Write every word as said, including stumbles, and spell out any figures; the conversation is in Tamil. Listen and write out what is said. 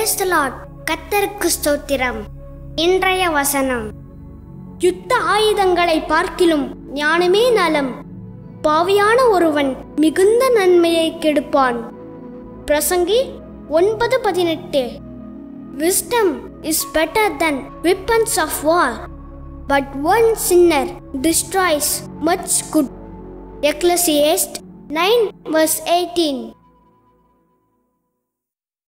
Praise the Lord. கர்த்தருக்கு ஸ்தோத்திரம். இன்றைய வசனம். யுத்த ஆயுதங்களை பார்க்கிலும் ஞானமே நலம். பாவியான ஒருவன் மிகுந்த நன்மையை கெடுப்பான். பிரசங்கி ஒன்பது பதினெட்டு. Wisdom is better than weapons of war, but one sinner destroys much good. Ecclesiastes nine verse eighteen.